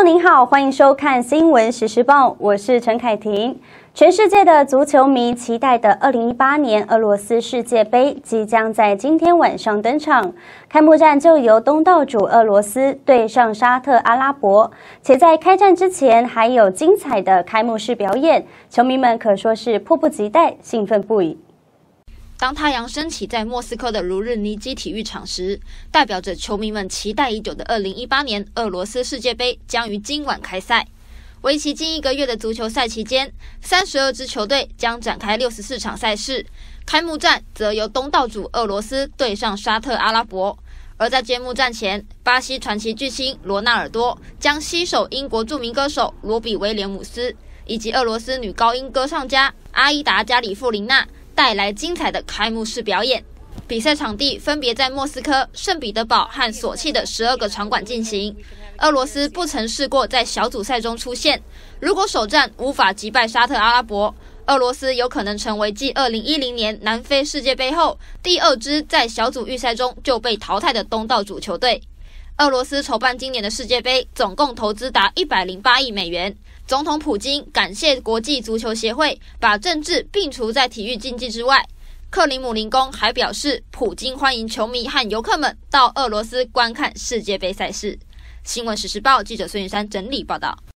您好，欢迎收看新闻时事报，我是陈凯婷。全世界的足球迷期待的2018年俄罗斯世界杯即将在今天晚上登场，开幕战就由东道主俄罗斯对上沙特阿拉伯，且在开战之前还有精彩的开幕式表演，球迷们可说是迫不及待，兴奋不已。 当太阳升起在莫斯科的卢日尼基体育场时，代表着球迷们期待已久的2018年俄罗斯世界杯将于今晚开赛。为期近1个月的足球赛期间，32支球队将展开64场赛事，开幕战则由东道主俄罗斯对上沙特阿拉伯。而在揭幕战前，巴西传奇巨星罗纳尔多将携手英国著名歌手罗比威廉姆斯以及俄罗斯女高音歌唱家阿依达加里夫琳娜带来精彩的开幕式表演。比赛场地分别在莫斯科、圣彼得堡和索契的12个场馆进行。俄罗斯不曾试过在小组赛中出现，如果首战无法击败沙特阿拉伯，俄罗斯有可能成为继2010年南非世界杯后第2支在小组预赛中就被淘汰的东道主球队。俄罗斯筹办今年的世界杯总共投资达108亿美元。总统普京感谢国际足球协会把政治摒除在体育竞技之外。克里姆林宫还表示，普京欢迎球迷和游客们到俄罗斯观看世界杯赛事。新闻时事报记者孙云山整理报道。